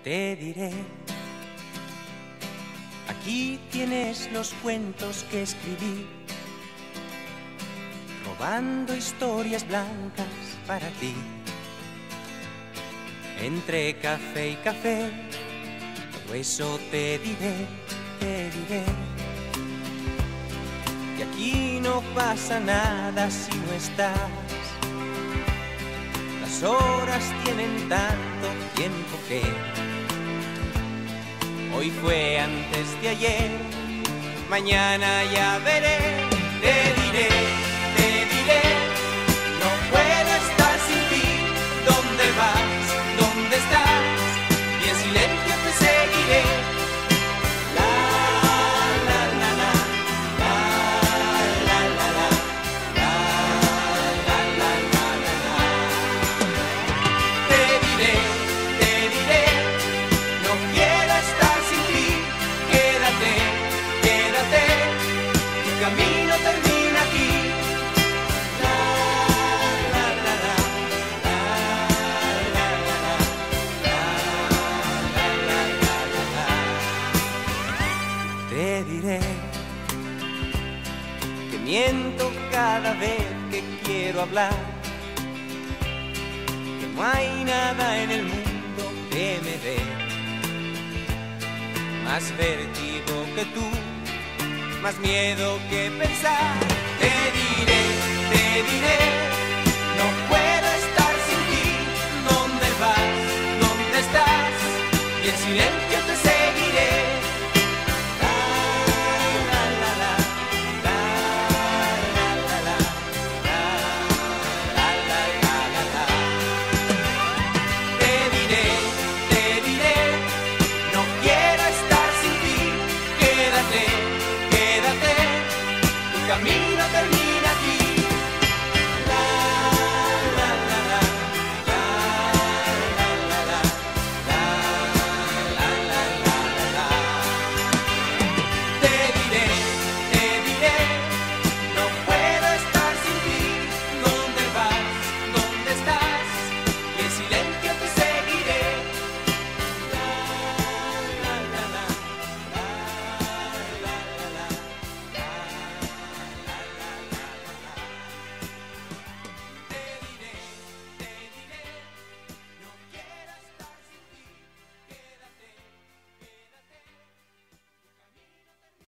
te diré. Aquí tienes los cuentos que escribí, robando historias blancas para ti. Entre café y café, todo eso te diré, te diré. Y aquí no pasa nada si no estás. Las horas tienen tanto tiempo que hoy fue antes de ayer, mañana ya veré. Te diré, no puedo estar sin ti. ¿Dónde vas? ¿Dónde estás? Y en silencio te seguiré. La, la, la, la, la, la, la, la, la, la, la, la, la, la. Te diré, no quiero estar sin ti. Quédate, quédate, tu camino termina aquí. La, la, la, la, la, la, la, la, la, la, la, la. Te diré que miento cada vez que quiero hablar, que no hay nada en el mundo que me dé más vértigo que tú, más miedo que pensar. Te diré, no puedo estar sin ti. ¿Dónde vas? ¿Dónde estás? Y en silencio